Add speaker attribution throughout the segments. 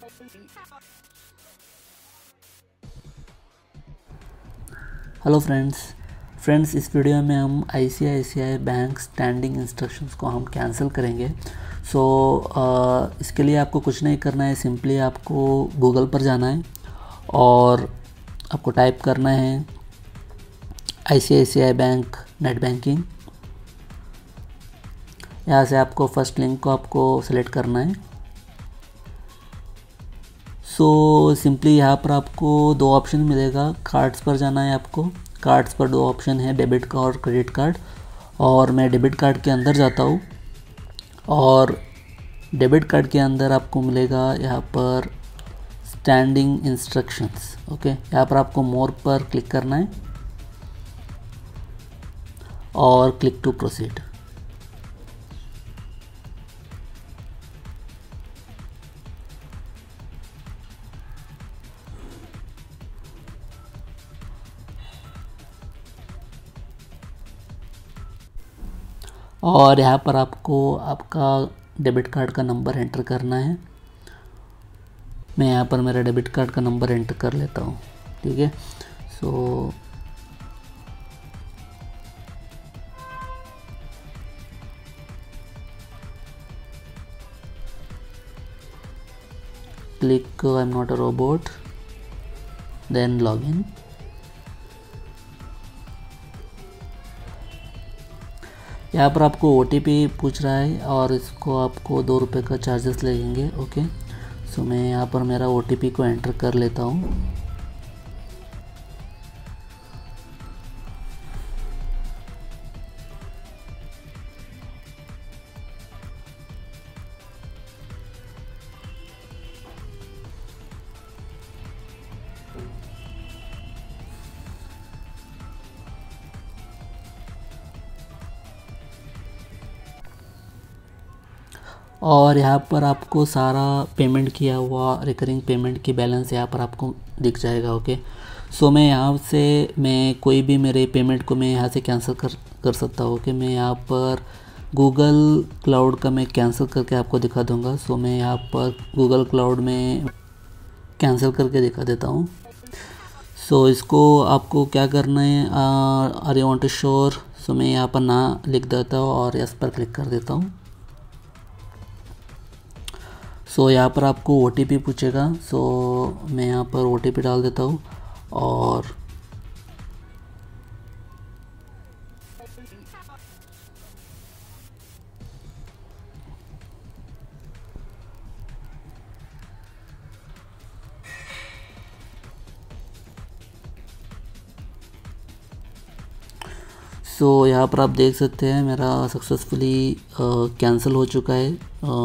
Speaker 1: Hello friends, इस video में हम ICICI बैंक स्टैंडिंग इंस्ट्रक्शंस को हम कैंसिल करेंगे। इसके लिए आपको कुछ नहीं करना है, सिंपली आपको गूगल पर जाना है और आपको टाइप करना है ICICI बैंक नेट बैंकिंग। यहाँ से आपको फर्स्ट लिंक को आपको सेलेक्ट करना है। सिंपली यहाँ पर आपको दो ऑप्शन मिलेगा। कार्ड्स पर जाना है आपको। कार्ड्स पर दो ऑप्शन है, डेबिट कार्ड और क्रेडिट कार्ड। और मैं डेबिट कार्ड के अंदर जाता हूँ और डेबिट कार्ड के अंदर आपको मिलेगा यहाँ पर स्टैंडिंग इंस्ट्रक्शंस। ओके, यहाँ पर आपको मोर पर क्लिक करना है और क्लिक टू प्रोसीड। और यहाँ पर आपको आपका डेबिट कार्ड का नंबर एंटर करना है। मैं यहाँ पर मेरा डेबिट कार्ड का नंबर एंटर कर लेता हूँ। ठीक है, click I am not a robot, then login. यहाँ पर आपको OTP पूछ रहा है और इसको आपको 2 रुपये का चार्जेस लगेंगे। ओके, मैं यहाँ पर मेरा OTP को एंटर कर लेता हूँ। और यहाँ पर आपको सारा पेमेंट किया हुआ रिकरिंग पेमेंट की बैलेंस यहाँ पर आपको दिख जाएगा। ओके, मैं यहाँ से मैं कोई भी मेरे पेमेंट को मैं यहाँ से कैंसिल कर सकता हूँ। ओके, मैं यहाँ पर गूगल क्लाउड का मैं कैंसिल करके आपको दिखा दूँगा। मैं यहाँ पर गूगल क्लाउड में कैंसिल करके दिखा देता हूँ। इसको आपको क्या करना है, are you want to sure. मैं यहाँ पर ना लिख देता हूँ और यस पर क्लिक कर देता हूँ। यहाँ पर आपको OTP पूछेगा। मैं यहाँ पर OTP डाल देता हूँ और यहाँ पर आप देख सकते हैं मेरा सक्सेसफुली कैंसिल हो चुका है।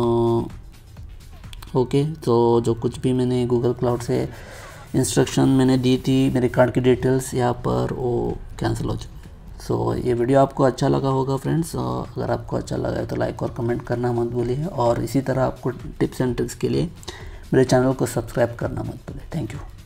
Speaker 1: ओके, जो कुछ भी मैंने गूगल क्लाउड से इंस्ट्रक्शन मैंने दी थी, मेरे कार्ड की डिटेल्स यहाँ पर वो कैंसिल हो चुकी है। ये वीडियो आपको अच्छा लगा होगा फ्रेंड्स। अगर आपको अच्छा लगा है तो लाइक और कमेंट करना मत भूलिए और इसी तरह आपको टिप्स एंड ट्रिक्स के लिए मेरे चैनल को सब्सक्राइब करना मत भूलिए। Thank you.